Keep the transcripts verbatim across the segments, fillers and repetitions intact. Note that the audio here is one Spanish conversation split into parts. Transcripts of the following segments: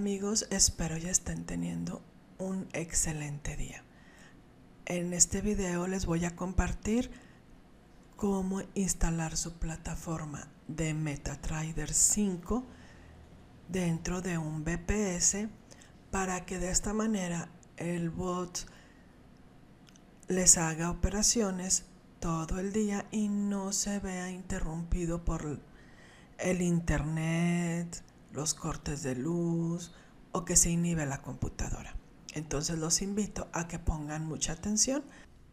Amigos, espero ya estén teniendo un excelente día. En este video les voy a compartir cómo instalar su plataforma de MetaTrader cinco dentro de un V P S para que de esta manera el bot les haga operaciones todo el día y no se vea interrumpido por el internet, los cortes de luz o que se inhibe la computadora. Entonces los invito a que pongan mucha atención.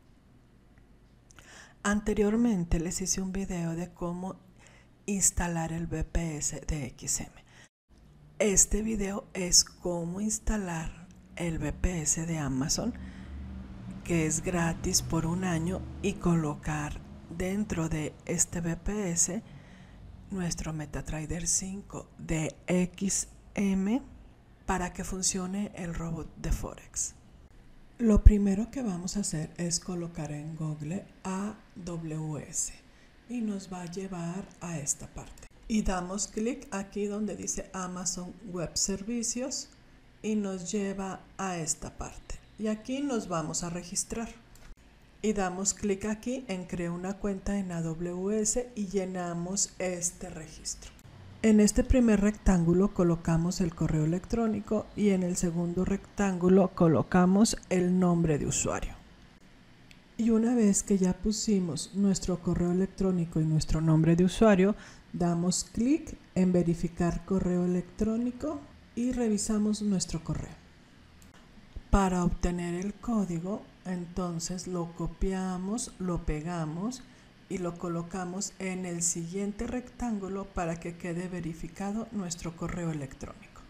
Anteriormente les hice un video de cómo instalar el V P S de X M. Este video es cómo instalar el V P S de Amazon, que es gratis por un año, y colocar dentro de este V P S nuestro MetaTrader cinco de X M para que funcione el robot de Forex. Lo primero que vamos a hacer es colocar en Google A W S y nos va a llevar a esta parte. Y damos clic aquí donde dice Amazon Web Servicios y nos lleva a esta parte. Y aquí nos vamos a registrar. Y damos clic aquí en crear una cuenta en A W S y llenamos este registro. En este primer rectángulo colocamos el correo electrónico y en el segundo rectángulo colocamos el nombre de usuario. Y una vez que ya pusimos nuestro correo electrónico y nuestro nombre de usuario, damos clic en verificar correo electrónico y revisamos nuestro correo. Para obtener el código, entonces lo copiamos, lo pegamos y lo colocamos en el siguiente rectángulo para que quede verificado nuestro correo electrónico.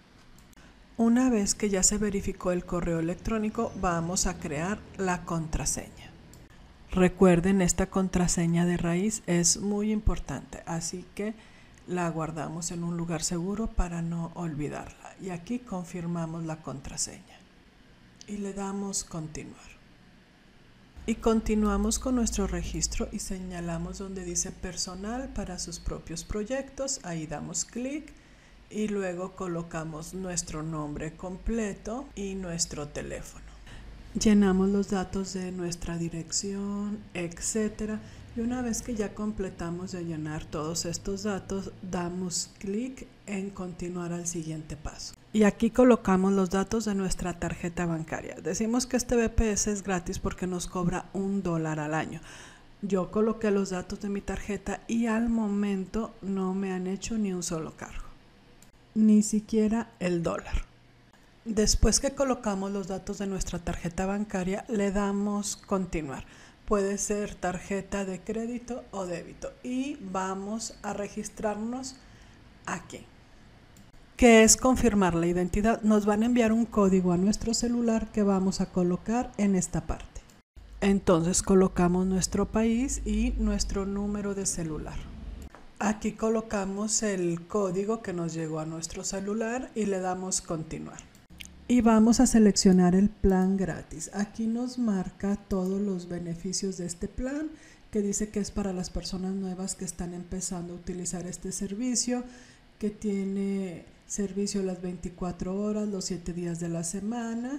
Una vez que ya se verificó el correo electrónico, vamos a crear la contraseña. Recuerden, esta contraseña de raíz es muy importante, así que la guardamos en un lugar seguro para no olvidarla. Y aquí confirmamos la contraseña y le damos continuar. Y continuamos con nuestro registro y señalamos donde dice personal para sus propios proyectos. Ahí damos clic y luego colocamos nuestro nombre completo y nuestro teléfono. Llenamos los datos de nuestra dirección, etcétera. Y una vez que ya completamos de llenar todos estos datos, damos clic en continuar al siguiente paso. Y aquí colocamos los datos de nuestra tarjeta bancaria. Decimos que este V P S es gratis porque nos cobra un dólar al año. Yo coloqué los datos de mi tarjeta y al momento no me han hecho ni un solo cargo, ni siquiera el dólar. Después que colocamos los datos de nuestra tarjeta bancaria, le damos continuar. Puede ser tarjeta de crédito o débito y vamos a registrarnos aquí, que es confirmar la identidad. Nos van a enviar un código a nuestro celular que vamos a colocar en esta parte. Entonces colocamos nuestro país y nuestro número de celular. Aquí colocamos el código que nos llegó a nuestro celular y le damos continuar. Y vamos a seleccionar el plan gratis. Aquí nos marca todos los beneficios de este plan, que dice que es para las personas nuevas que están empezando a utilizar este servicio, que tiene servicio las veinticuatro horas, los siete días de la semana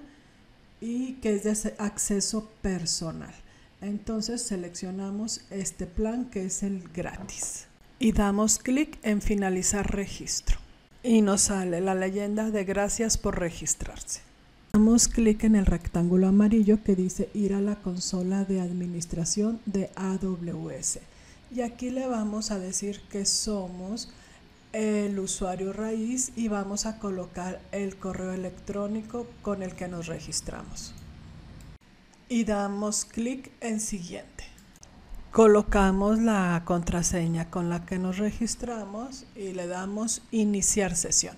y que es de acceso personal. Entonces seleccionamos este plan, que es el gratis, y damos clic en finalizar registro. Y nos sale la leyenda de gracias por registrarse. Damos clic en el rectángulo amarillo que dice ir a la consola de administración de A W S. Y aquí le vamos a decir que somos el usuario raíz y vamos a colocar el correo electrónico con el que nos registramos. Y damos clic en siguiente. Colocamos la contraseña con la que nos registramos y le damos iniciar sesión.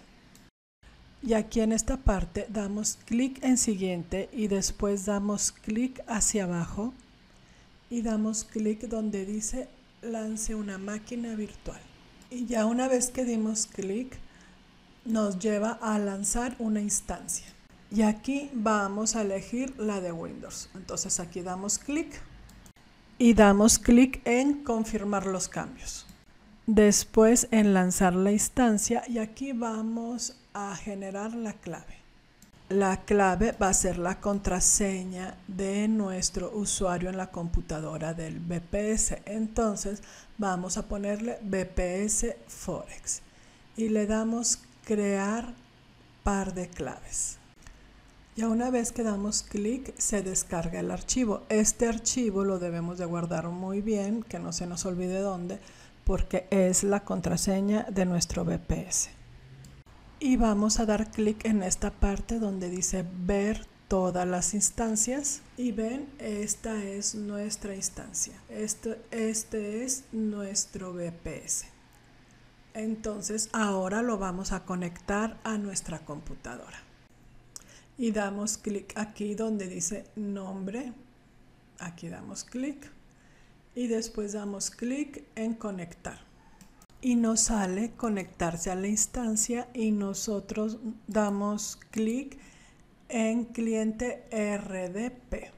Y aquí en esta parte damos clic en siguiente y después damos clic hacia abajo y damos clic donde dice lance una máquina virtual. Y ya una vez que dimos clic nos lleva a lanzar una instancia. Y aquí vamos a elegir la de Windows. Entonces aquí damos clic. Y damos clic en confirmar los cambios. Después en lanzar la instancia, y aquí vamos a generar la clave. La clave va a ser la contraseña de nuestro usuario en la computadora del V P S. Entonces vamos a ponerle V P S Forex y le damos crear par de claves. Ya una vez que damos clic se descarga el archivo. Este archivo lo debemos de guardar muy bien, que no se nos olvide dónde, porque es la contraseña de nuestro V P S. Y vamos a dar clic en esta parte donde dice ver todas las instancias y ven, esta es nuestra instancia, este, este es nuestro V P S. Entonces ahora lo vamos a conectar a nuestra computadora y damos clic aquí donde dice nombre, aquí damos clic y después damos clic en conectar. Y nos sale conectarse a la instancia y nosotros damos clic en cliente R D P.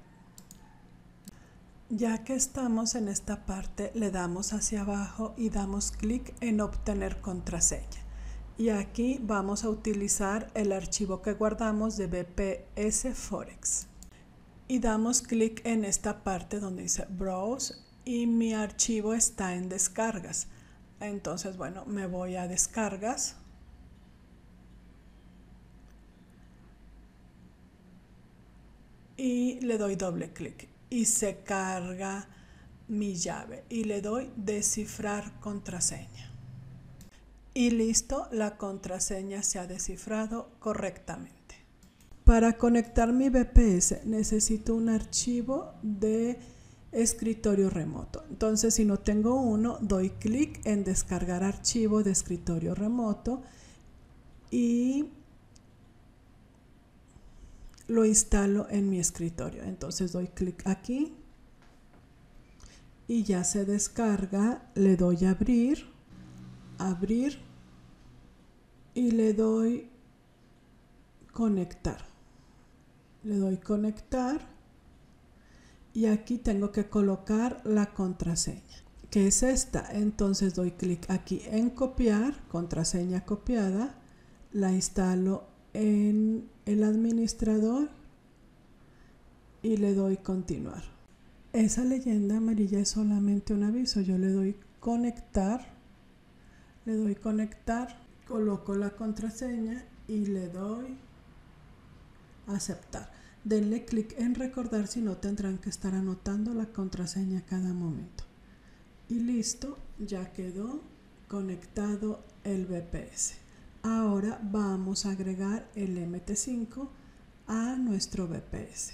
Ya que estamos en esta parte, le damos hacia abajo y damos clic en obtener contraseña. Y aquí vamos a utilizar el archivo que guardamos de V P S Forex. Y damos clic en esta parte donde dice Browse y mi archivo está en descargas. Entonces, bueno, me voy a descargas y le doy doble clic y se carga mi llave y le doy descifrar contraseña. Y listo, la contraseña se ha descifrado correctamente. Para conectar mi V P S necesito un archivo de escritorio remoto. Entonces, si no tengo uno, doy clic en descargar archivo de escritorio remoto y lo instalo en mi escritorio. Entonces doy clic aquí y ya se descarga. Le doy a abrir, abrir y le doy conectar. Le doy conectar. Y aquí tengo que colocar la contraseña, que es esta. Entonces doy clic aquí en copiar, contraseña copiada, la instalo en el administrador y le doy continuar. Esa leyenda amarilla es solamente un aviso. Yo le doy conectar, le doy conectar, coloco la contraseña y le doy aceptar. Denle clic en recordar, si no tendrán que estar anotando la contraseña cada momento. Y listo, ya quedó conectado el V P S. Ahora vamos a agregar el M T cinco a nuestro V P S.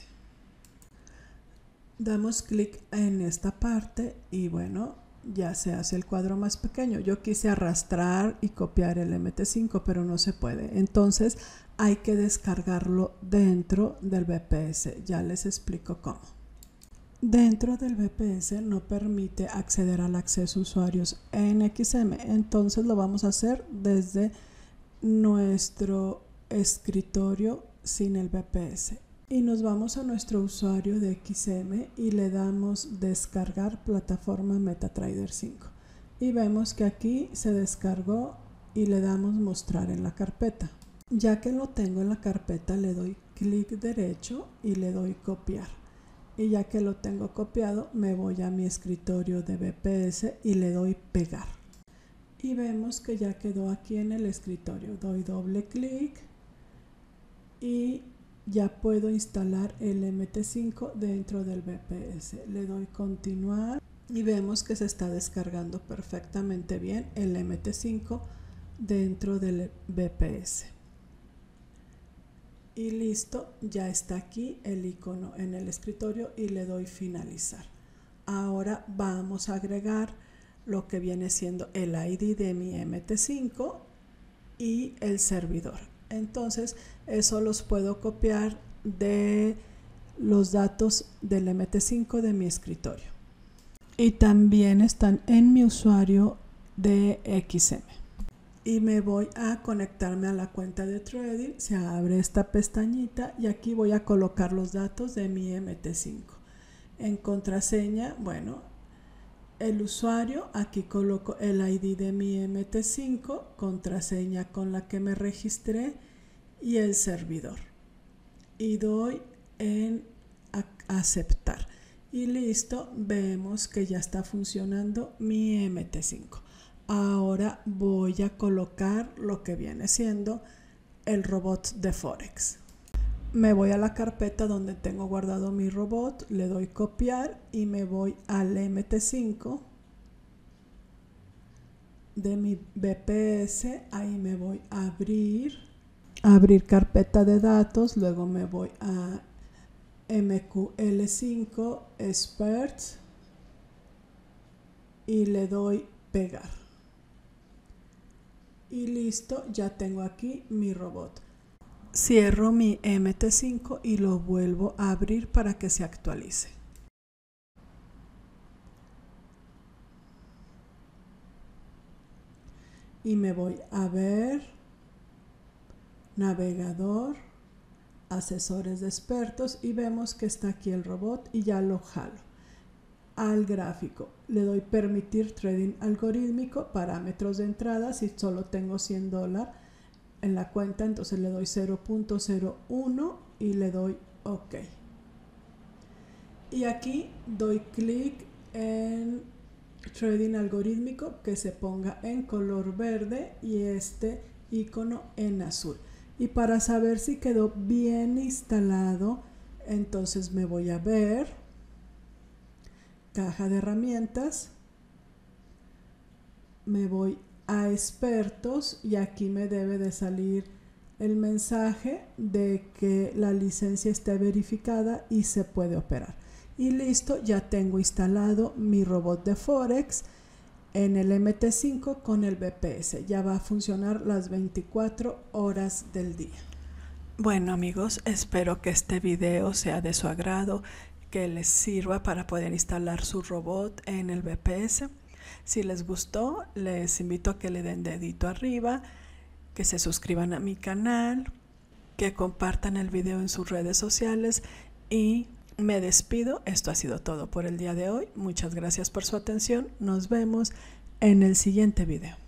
Damos clic en esta parte y bueno, ya se hace el cuadro más pequeño. Yo quise arrastrar y copiar el M T cinco, pero no se puede. Entonces hay que descargarlo dentro del V P S. Ya les explico cómo. Dentro del V P S no permite acceder al acceso usuarios en X M. Entonces lo vamos a hacer desde nuestro escritorio sin el V P S. Y nos vamos a nuestro usuario de X M y le damos descargar plataforma MetaTrader cinco. Y vemos que aquí se descargó y le damos mostrar en la carpeta. Ya que lo tengo en la carpeta, le doy clic derecho y le doy copiar. Y ya que lo tengo copiado, me voy a mi escritorio de V P S y le doy pegar. Y vemos que ya quedó aquí en el escritorio. Doy doble clic y ya puedo instalar el M T cinco dentro del V P S. Le doy continuar y vemos que se está descargando perfectamente bien el M T cinco dentro del V P S. Y listo, ya está aquí el icono en el escritorio y le doy finalizar. Ahora vamos a agregar lo que viene siendo el I D de mi M T cinco y el servidor. Entonces eso los puedo copiar de los datos del M T cinco de mi escritorio. Y también están en mi usuario de X M. Y me voy a conectarme a la cuenta de trading. Se abre esta pestañita y aquí voy a colocar los datos de mi M T cinco. En contraseña, bueno, el usuario, aquí coloco el I D de mi M T cinco, contraseña con la que me registré y el servidor. Y doy en aceptar. Y listo, vemos que ya está funcionando mi M T cinco. Ahora voy a colocar lo que viene siendo el robot de Forex. Me voy a la carpeta donde tengo guardado mi robot, le doy copiar y me voy al M T cinco de mi B P S. Ahí me voy a abrir, abrir carpeta de datos, luego me voy a M Q L cinco Experts y le doy pegar. Y listo, ya tengo aquí mi robot. Cierro mi M T cinco y lo vuelvo a abrir para que se actualice. Y me voy a ver, navegador, asesores de expertos y vemos que está aquí el robot y ya lo jalo. Al gráfico le doy permitir trading algorítmico, parámetros de entrada, si solo tengo cien dólares en la cuenta, entonces le doy cero punto cero uno y le doy OK. Y aquí doy clic en trading algorítmico, que se ponga en color verde y este icono en azul. Y para saber si quedó bien instalado, entonces me voy a ver, caja de herramientas, me voy a expertos y aquí me debe de salir el mensaje de que la licencia esté verificada y se puede operar. Y listo, ya tengo instalado mi robot de Forex en el M T cinco con el B P S. Ya va a funcionar las veinticuatro horas del día. Bueno amigos, espero que este video sea de su agrado, que les sirva para poder instalar su robot en el B P S. Si les gustó, les invito a que le den dedito arriba, que se suscriban a mi canal, que compartan el video en sus redes sociales y me despido. Esto ha sido todo por el día de hoy. Muchas gracias por su atención. Nos vemos en el siguiente video.